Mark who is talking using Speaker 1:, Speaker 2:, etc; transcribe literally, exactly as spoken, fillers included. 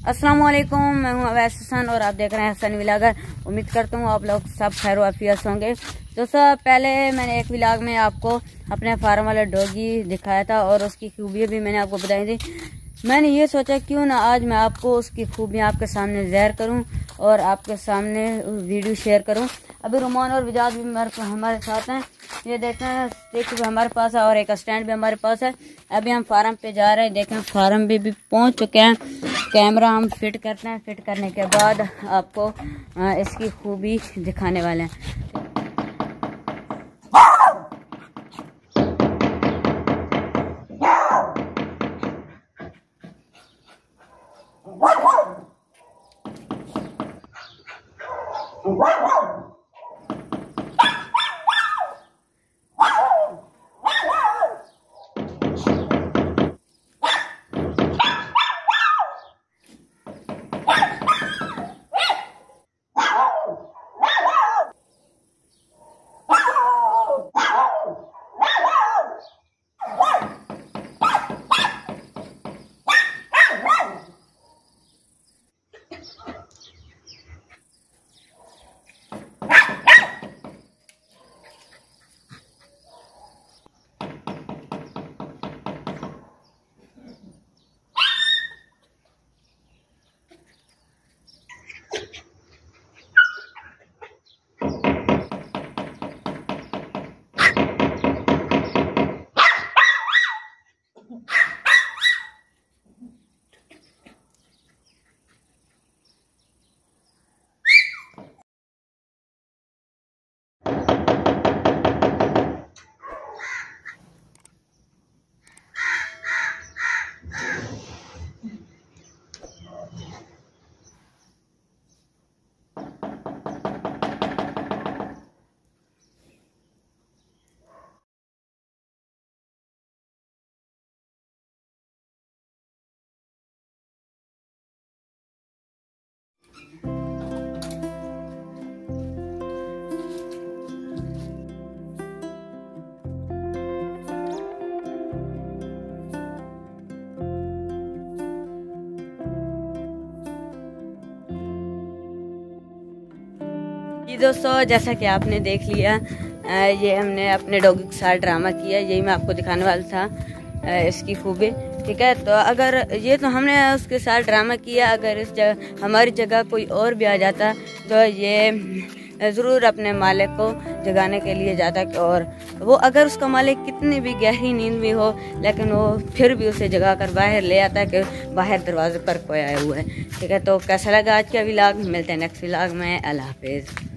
Speaker 1: अस्सलाम वालेकुम, मैं हूं अवैस हसन और आप देख रहे हैं हसन व्लॉगर। उम्मीद करता हूं आप लोग सब खैर वाफियत होंगे। दोस्तों, पहले मैंने एक व्लॉग में आपको अपने फार्म वाला डॉगी दिखाया था और उसकी खूबियाँ भी मैंने आपको बताई थी। मैंने ये सोचा क्यों ना आज मैं आपको उसकी खूबियाँ आपके सामने ज़ाहिर करूं और आपके सामने वीडियो शेयर करूं। अभी रुमान और विजाज भी हमारे साथ हैं। ये देखते हैं, स्टिक भी हमारे पास है और एक स्टैंड भी हमारे पास है। अभी हम फार्म पे जा रहे हैं। देखें, फार्म भी, भी पहुंच चुके हैं। कैमरा हम फिट करते हैं। फिट करने के बाद आपको इसकी खूबी दिखाने वाले हैं। जी दोस्तों, जैसा कि आपने देख लिया, ये हमने अपने डॉगी के साथ ड्रामा किया। यही मैं आपको दिखाने वाला था, इसकी खूबी। ठीक है, तो अगर ये तो हमने उसके साथ ड्रामा किया, अगर इस जगह हमारी जगह कोई और भी आ जाता तो ये ज़रूर अपने मालिक को जगाने के लिए जाता। और वो अगर उसका मालिक कितनी भी गहरी नींद में हो, लेकिन वो फिर भी उसे जगा कर बाहर ले आता है कि बाहर दरवाजे पर कोई आया हुआ है। ठीक है, तो कैसा लगा आज का व्लॉग? मिलते हैं नेक्स्ट व्लॉग में। अल्लाह हाफिज़।